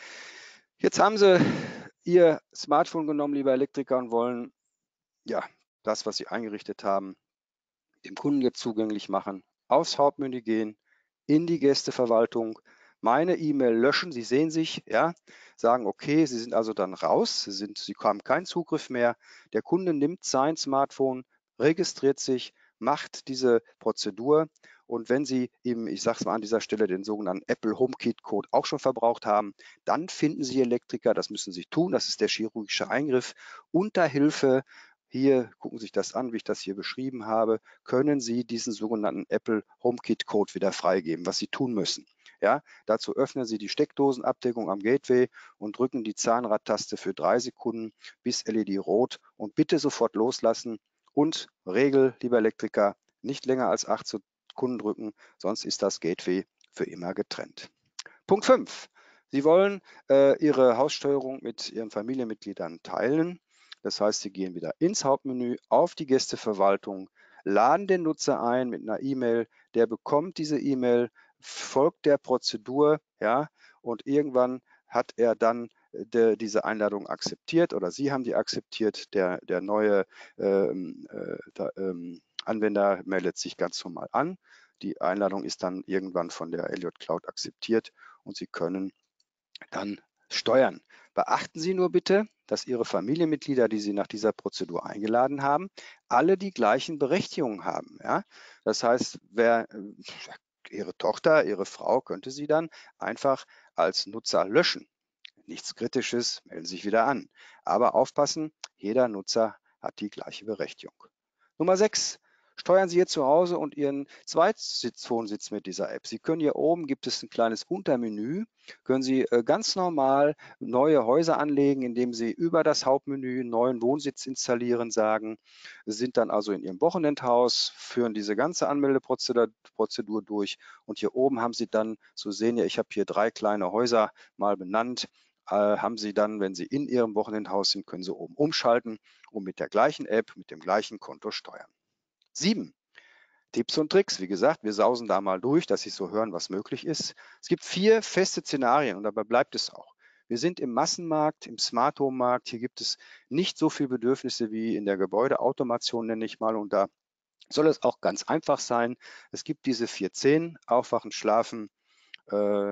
jetzt haben Sie Ihr Smartphone genommen, lieber Elektriker, und wollen ja das, was Sie eingerichtet haben, dem Kunden jetzt zugänglich machen. Aufs Hauptmenü gehen, in die Gästeverwaltung, meine E-Mail löschen. Sie sehen sich, ja, sagen, okay, Sie sind also dann raus, Sie, sind, Sie haben keinen Zugriff mehr. Der Kunde nimmt sein Smartphone, registriert sich, macht diese Prozedur. Und wenn Sie eben, ich sage es mal an dieser Stelle, den sogenannten Apple HomeKit Code auch schon verbraucht haben, dann finden Sie Elektriker, das müssen Sie tun, das ist der chirurgische Eingriff, unter Hilfe, hier gucken Sie sich das an, wie ich das hier beschrieben habe, können Sie diesen sogenannten Apple HomeKit Code wieder freigeben, was Sie tun müssen. Ja, dazu öffnen Sie die Steckdosenabdeckung am Gateway und drücken die Zahnradtaste für drei Sekunden bis L E D rot und bitte sofort loslassen und Regel, lieber Elektriker, nicht länger als acht Sekunden drücken, sonst ist das Gateway für immer getrennt. Punkt fünf. Sie wollen äh, Ihre Haussteuerung mit Ihren Familienmitgliedern teilen. Das heißt, Sie gehen wieder ins Hauptmenü, auf die Gästeverwaltung, laden den Nutzer ein mit einer E-Mail, der bekommt diese E-Mail, folgt der Prozedur, ja, und irgendwann hat er dann de, diese Einladung akzeptiert oder Sie haben die akzeptiert. Der, der neue ähm, äh, da, ähm, Anwender meldet sich ganz normal an. Die Einladung ist dann irgendwann von der Elliott Cloud akzeptiert und Sie können dann steuern. Beachten Sie nur bitte, dass Ihre Familienmitglieder, die Sie nach dieser Prozedur eingeladen haben, alle die gleichen Berechtigungen haben. Ja? Das heißt, wer, Ihre Tochter, Ihre Frau könnte Sie dann einfach als Nutzer löschen. Nichts Kritisches, melden Sie sich wieder an. Aber aufpassen, jeder Nutzer hat die gleiche Berechtigung. Nummer sechs. Steuern Sie hier zu Hause und Ihren Zweitsitz-Wohnsitz mit dieser App. Sie können hier oben, gibt es ein kleines Untermenü, können Sie äh, ganz normal neue Häuser anlegen, indem Sie über das Hauptmenü einen neuen Wohnsitz installieren sagen, sind dann also in Ihrem Wochenendhaus, führen diese ganze Anmeldeprozedur Prozedur durch und hier oben haben Sie dann, so sehen ja, ich habe hier drei kleine Häuser mal benannt, äh, haben Sie dann, wenn Sie in Ihrem Wochenendhaus sind, können Sie oben umschalten und mit der gleichen App, mit dem gleichen Konto steuern. Sieben. Tipps und Tricks. Wie gesagt, wir sausen da mal durch, dass Sie so hören, was möglich ist. Es gibt vier feste Szenarien und dabei bleibt es auch. Wir sind im Massenmarkt, im Smart Home Markt. Hier gibt es nicht so viele Bedürfnisse wie in der Gebäudeautomation, nenne ich mal. Und da soll es auch ganz einfach sein. Es gibt diese vier Zehn, Aufwachen, Schlafen, äh,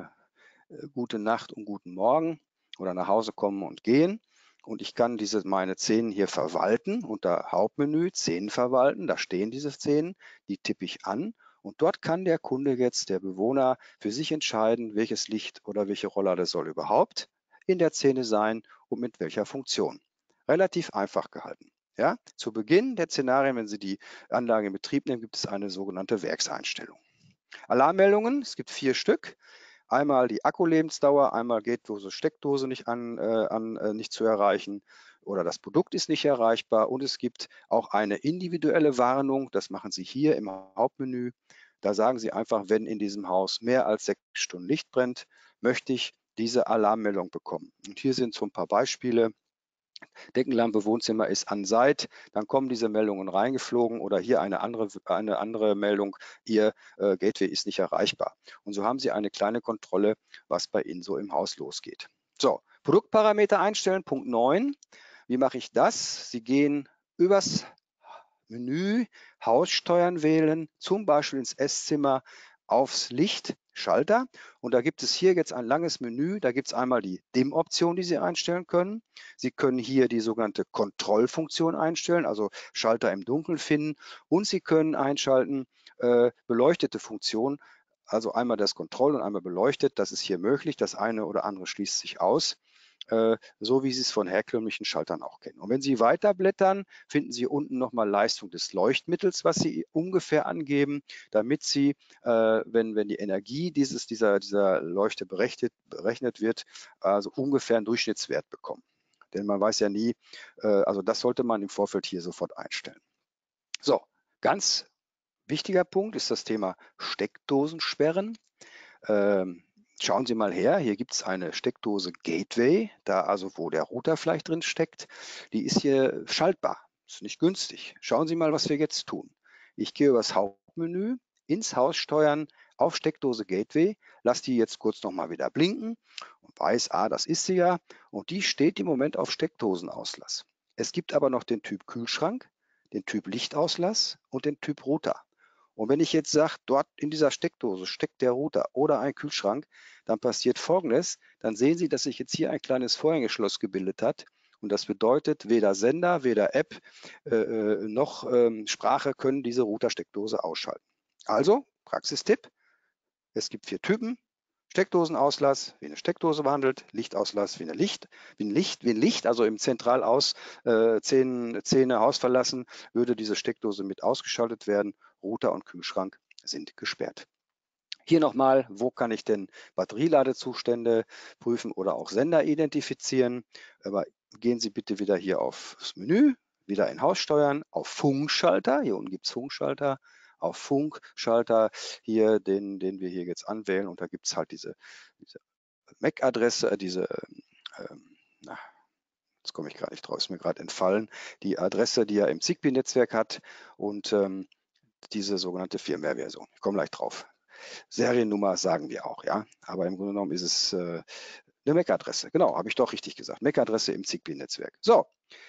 gute Nacht und guten Morgen oder nach Hause kommen und gehen. Und ich kann diese meine Szenen hier verwalten unter Hauptmenü, Szenen verwalten, da stehen diese Szenen, die tippe ich an und dort kann der Kunde jetzt, der Bewohner, für sich entscheiden, welches Licht oder welche Rolllade soll überhaupt in der Szene sein und mit welcher Funktion. Relativ einfach gehalten. Ja? Zu Beginn der Szenarien, wenn Sie die Anlage in Betrieb nehmen, gibt es eine sogenannte Werkseinstellung. Alarmmeldungen, es gibt vier Stück. Einmal die Akkulebensdauer, einmal geht Dose, Steckdose nicht an, äh, an äh, nicht zu erreichen oder das Produkt ist nicht erreichbar und es gibt auch eine individuelle Warnung, das machen Sie hier im Hauptmenü. Da sagen Sie einfach, wenn in diesem Haus mehr als sechs Stunden Licht brennt, möchte ich diese Alarmmeldung bekommen. Und hier sind so ein paar Beispiele. Deckenlampe, Wohnzimmer ist an Seit, dann kommen diese Meldungen reingeflogen oder hier eine andere, eine andere Meldung, Ihr äh, Gateway ist nicht erreichbar. Und so haben Sie eine kleine Kontrolle, was bei Ihnen so im Haus losgeht. So, Produktparameter einstellen, Punkt neun. Wie mache ich das? Sie gehen übers Menü, Haussteuern wählen, zum Beispiel ins Esszimmer, aufs Licht, Schalter. Und da gibt es hier jetzt ein langes Menü. Da gibt es einmal die Dimm-Option, die Sie einstellen können. Sie können hier die sogenannte Kontrollfunktion einstellen, also Schalter im Dunkeln finden. Und Sie können einschalten äh, beleuchtete Funktion, also einmal das Kontroll und einmal beleuchtet. Das ist hier möglich. Das eine oder andere schließt sich aus, äh, so wie Sie es von herkömmlichen Schaltern auch kennen. Und wenn Sie weiter blättern, finden Sie unten nochmal Leistung des Leuchtmittels, was Sie ungefähr angeben, damit Sie, äh, wenn, wenn die Energie dieses, dieser, dieser Leuchte berechnet, berechnet wird, also ungefähr einen Durchschnittswert bekommen. Denn man weiß ja nie, äh, also das sollte man im Vorfeld hier sofort einstellen. So, ganz wichtiger Punkt ist das Thema Steckdosensperren. Ähm, schauen Sie mal her, hier gibt es eine Steckdose Gateway, da also wo der Router vielleicht drin steckt. Die ist hier schaltbar, ist nicht günstig. Schauen Sie mal, was wir jetzt tun. Ich gehe über das Hauptmenü, ins Haus steuern, auf Steckdose Gateway, lasse die jetzt kurz nochmal wieder blinken und weiß, ah, das ist sie ja. Und die steht im Moment auf Steckdosenauslass. Es gibt aber noch den Typ Kühlschrank, den Typ Lichtauslass und den Typ Router. Und wenn ich jetzt sage, dort in dieser Steckdose steckt der Router oder ein Kühlschrank, dann passiert Folgendes. Dann sehen Sie, dass sich jetzt hier ein kleines Vorhängeschloss gebildet hat. Und das bedeutet, weder Sender, weder App äh, noch ähm, Sprache können diese Router-Steckdose ausschalten. Also, Praxistipp, es gibt vier Typen. Steckdosenauslass, wie eine Steckdose behandelt, Lichtauslass, wie, eine Licht, wie ein Licht, wie ein Licht, also im Zentralaus äh, Zähne, Zähne Haus verlassen, würde diese Steckdose mit ausgeschaltet werden. Router und Kühlschrank sind gesperrt. Hier nochmal, wo kann ich denn Batterieladezustände prüfen oder auch Sender identifizieren? Aber gehen Sie bitte wieder hier aufs Menü, wieder in Haus steuern, auf Funkschalter. Hier unten gibt es Funkschalter. Auf Funkschalter hier, den, den wir hier jetzt anwählen. Und da gibt es halt diese, diese M A C-Adresse, äh, diese, ähm, na, jetzt komme ich gerade nicht drauf, ist mir gerade entfallen, die Adresse, die er im Zigbee-Netzwerk hat und ähm, diese sogenannte Firmware-Version. Ich komme gleich drauf. Seriennummer sagen wir auch, ja. Aber im Grunde genommen ist es äh, eine M A C-Adresse. Genau, habe ich doch richtig gesagt. M A C-Adresse im Zigbee-Netzwerk. So,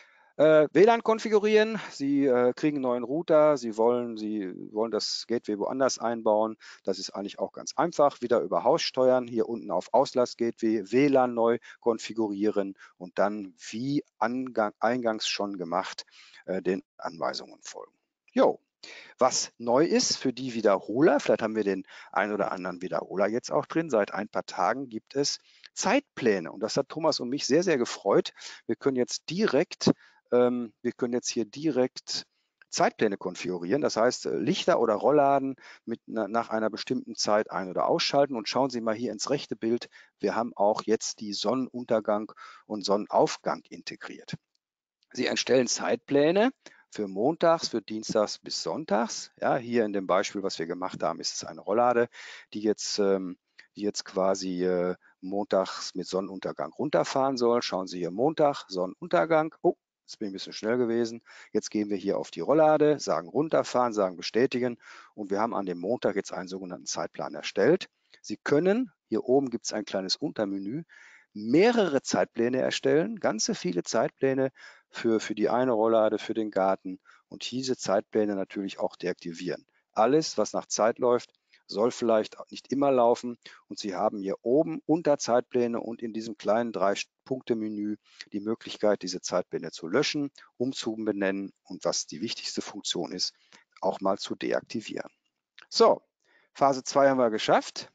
äh, W L A N konfigurieren. Sie äh, kriegen einen neuen Router. Sie wollen, Sie wollen das Gateway woanders einbauen. Das ist eigentlich auch ganz einfach. Wieder über Haus steuern. Hier unten auf Auslass-Gateway, W L A N neu konfigurieren und dann, wie Angang, eingangs schon gemacht, äh, den Anweisungen folgen. Jo. Was neu ist für die Wiederholer, vielleicht haben wir den einen oder anderen Wiederholer jetzt auch drin, seit ein paar Tagen gibt es Zeitpläne und das hat Thomas und mich sehr, sehr gefreut. Wir können jetzt direkt, ähm, wir können jetzt hier direkt Zeitpläne konfigurieren, das heißt Lichter oder Rollladen mit nach einer bestimmten Zeit ein- oder ausschalten und schauen Sie mal hier ins rechte Bild, wir haben auch jetzt die Sonnenuntergang und Sonnenaufgang integriert. Sie erstellen Zeitpläne für montags, für dienstags bis sonntags. Ja, hier in dem Beispiel, was wir gemacht haben, ist es eine Rolllade, die jetzt, ähm, die jetzt quasi äh, montags mit Sonnenuntergang runterfahren soll. Schauen Sie hier Montag, Sonnenuntergang. Oh, jetzt bin ich ein bisschen schnell gewesen. Jetzt gehen wir hier auf die Rolllade, sagen runterfahren, sagen bestätigen und wir haben an dem Montag jetzt einen sogenannten Zeitplan erstellt. Sie können, hier oben gibt es ein kleines Untermenü, mehrere Zeitpläne erstellen, ganze viele Zeitpläne für, für die eine Rolllade, für den Garten und diese Zeitpläne natürlich auch deaktivieren. Alles, was nach Zeit läuft, soll vielleicht auch nicht immer laufen und Sie haben hier oben unter Zeitpläne und in diesem kleinen Drei-Punkte-Menü die Möglichkeit, diese Zeitpläne zu löschen, umzubenennen und was die wichtigste Funktion ist, auch mal zu deaktivieren. So, Phase zwei haben wir geschafft.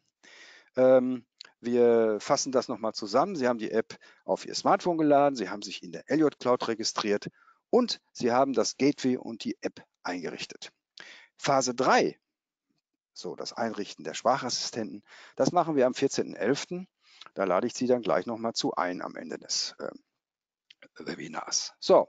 Ähm, wir fassen das nochmal zusammen. Sie haben die App auf Ihr Smartphone geladen, Sie haben sich in der Elliott Cloud registriert und Sie haben das Gateway und die App eingerichtet. Phase drei, so das Einrichten der Sprachassistenten, das machen wir am vierzehnten elften Da lade ich Sie dann gleich nochmal zu ein am Ende des äh, Webinars. So,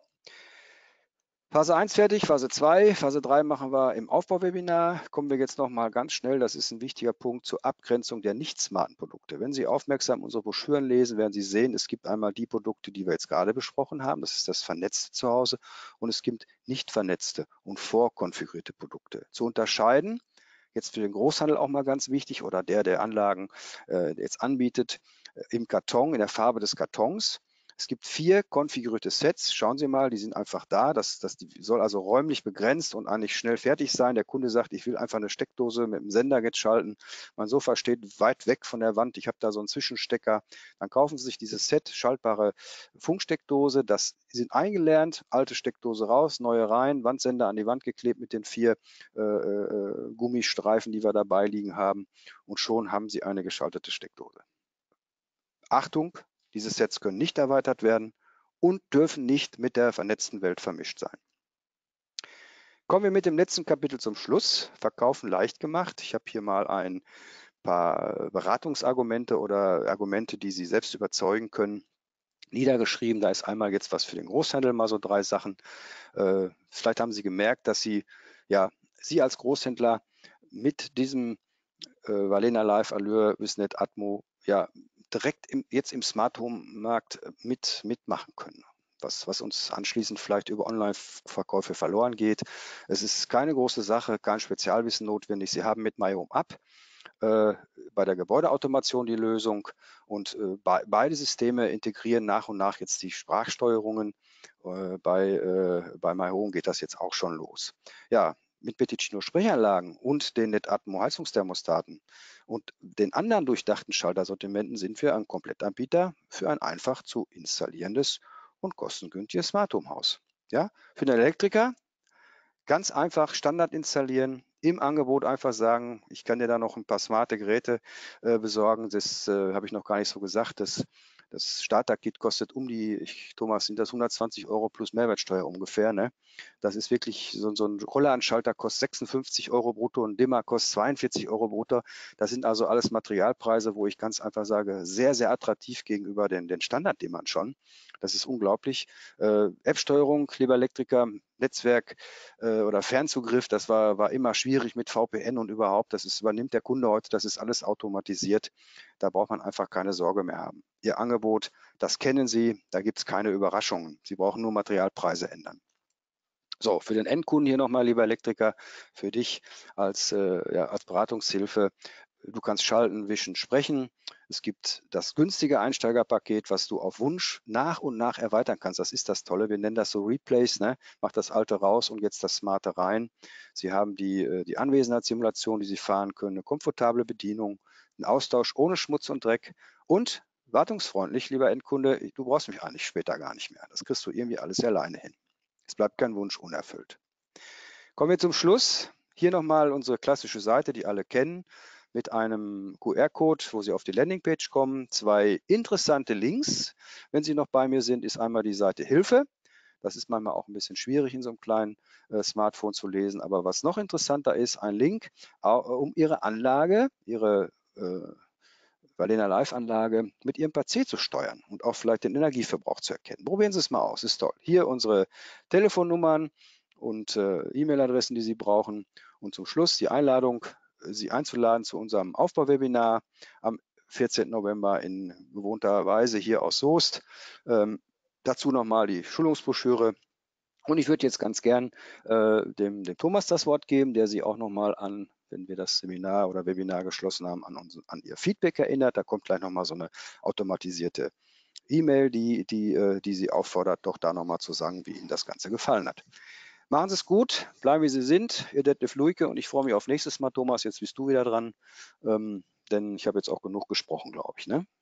Phase eins fertig, Phase zwei, Phase drei machen wir im Aufbauwebinar. Kommen wir jetzt nochmal ganz schnell, das ist ein wichtiger Punkt, zur Abgrenzung der nicht smarten Produkte. Wenn Sie aufmerksam unsere Broschüren lesen, werden Sie sehen, es gibt einmal die Produkte, die wir jetzt gerade besprochen haben, das ist das vernetzte Zuhause, und es gibt nicht vernetzte und vorkonfigurierte Produkte. Zu unterscheiden, jetzt für den Großhandel auch mal ganz wichtig, oder der, der Anlagen äh, jetzt anbietet, äh, im Karton, in der Farbe des Kartons. Es gibt vier konfigurierte Sets. Schauen Sie mal, die sind einfach da. Das, das die soll also räumlich begrenzt und eigentlich schnell fertig sein. Der Kunde sagt, ich will einfach eine Steckdose mit dem Sender jetzt schalten. Mein Sofa steht weit weg von der Wand. Ich habe da so einen Zwischenstecker. Dann kaufen Sie sich dieses Set, schaltbare Funksteckdose. Das sind eingelernt, alte Steckdose raus, neue rein, Wandsender an die Wand geklebt mit den vier äh, äh, Gummistreifen, die wir dabei liegen haben. Und schon haben Sie eine geschaltete Steckdose. Achtung! Diese Sets können nicht erweitert werden und dürfen nicht mit der vernetzten Welt vermischt sein. Kommen wir mit dem letzten Kapitel zum Schluss. Verkaufen leicht gemacht. Ich habe hier mal ein paar Beratungsargumente oder Argumente, die Sie selbst überzeugen können, niedergeschrieben. Da ist einmal jetzt was für den Großhandel, mal so drei Sachen. Äh, vielleicht haben Sie gemerkt, dass Sie, ja, Sie als Großhändler mit diesem äh, Valena Live, Allure, Visnet, Atmo, ja, direkt im, jetzt im Smart Home Markt mit, mitmachen können. Was, was uns anschließend vielleicht über Online-Verkäufe verloren geht. Es ist keine große Sache, kein Spezialwissen notwendig. Sie haben mit MyHomeUp äh, bei der Gebäudeautomation die Lösung und äh, be beide Systeme integrieren nach und nach jetzt die Sprachsteuerungen. Äh, bei, äh, bei MyHome geht das jetzt auch schon los. Ja, mit Beticino Sprechanlagen und den NetAtmo Heizungsthermostaten und den anderen durchdachten Schaltersortimenten sind wir ein Komplettanbieter für ein einfach zu installierendes und kostengünstiges Smart Home Haus. Ja, für den Elektriker ganz einfach Standard installieren, im Angebot einfach sagen, ich kann dir da noch ein paar smarte Geräte äh, besorgen. Das äh, habe ich noch gar nicht so gesagt. Das, das Starter-Kit kostet um die, ich, Thomas, sind das hundertzwanzig Euro plus Mehrwertsteuer ungefähr. Ne? Das ist wirklich, so, so ein Rollladenschalter kostet sechsundfünfzig Euro brutto, ein Dimmer kostet zweiundvierzig Euro brutto. Das sind also alles Materialpreise, wo ich ganz einfach sage, sehr, sehr attraktiv gegenüber den, den Standard-Dimmern schon. Das ist unglaublich. Äh, App-Steuerung, lieber Elektriker, Netzwerk äh, oder Fernzugriff, das war, war immer schwierig mit V P N und überhaupt. Das ist, übernimmt der Kunde heute, das ist alles automatisiert. Da braucht man einfach keine Sorge mehr haben. Ihr Angebot, das kennen Sie, da gibt es keine Überraschungen. Sie brauchen nur Materialpreise ändern. So, für den Endkunden hier nochmal, lieber Elektriker, für dich als, äh, ja, als Beratungshilfe. Du kannst schalten, wischen, sprechen. Es gibt das günstige Einsteigerpaket, was du auf Wunsch nach und nach erweitern kannst. Das ist das Tolle. Wir nennen das so Replace. Ne? Mach das alte raus und jetzt das smarte rein. Sie haben die, die Anwesenheitssimulation, die Sie fahren können, eine komfortable Bedienung, einen Austausch ohne Schmutz und Dreck und wartungsfreundlich, lieber Endkunde, du brauchst mich eigentlich später gar nicht mehr. Das kriegst du irgendwie alles alleine hin. Es bleibt kein Wunsch unerfüllt. Kommen wir zum Schluss. Hier nochmal unsere klassische Seite, die alle kennen, mit einem Q R-Code, wo Sie auf die Landingpage kommen. Zwei interessante Links, wenn Sie noch bei mir sind, ist einmal die Seite Hilfe. Das ist manchmal auch ein bisschen schwierig in so einem kleinen äh, Smartphone zu lesen. Aber was noch interessanter ist, ein Link, äh, um Ihre Anlage, Ihre äh, Valena Live-Anlage mit Ihrem P C zu steuern und auch vielleicht den Energieverbrauch zu erkennen. Probieren Sie es mal aus, ist toll. Hier unsere Telefonnummern und äh, E-Mail-Adressen, die Sie brauchen. Und zum Schluss die Einladung, Sie einzuladen zu unserem Aufbauwebinar am vierzehnten November in gewohnter Weise hier aus Soest. Ähm, dazu nochmal die Schulungsbroschüre. Und ich würde jetzt ganz gern äh, dem, dem Thomas das Wort geben, der Sie auch nochmal an, wenn wir das Seminar oder Webinar geschlossen haben, an, uns, an Ihr Feedback erinnert. Da kommt gleich nochmal so eine automatisierte E-Mail, die, die, äh, die Sie auffordert, doch da nochmal zu sagen, wie Ihnen das Ganze gefallen hat. Machen Sie es gut, bleiben wie Sie sind, Ihr Detlef Luike, und ich freue mich auf nächstes Mal, Thomas. Jetzt bist du wieder dran, ähm, denn ich habe jetzt auch genug gesprochen, glaube ich. Ne?